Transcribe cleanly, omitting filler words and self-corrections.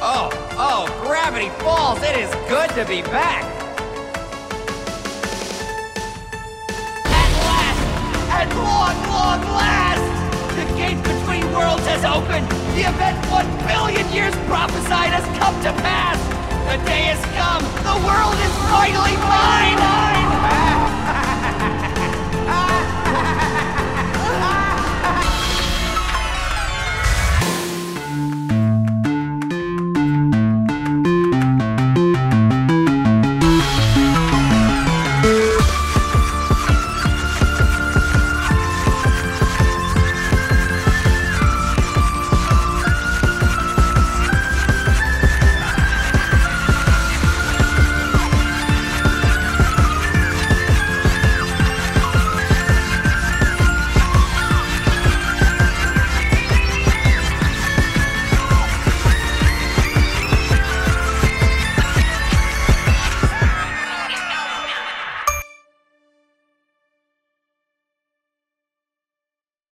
Oh, Gravity Falls, it is good to be back! At last! At long last! The gate between worlds has opened! The event 1 billion years prophesied has come to pass! The day has come! The world is finally mine!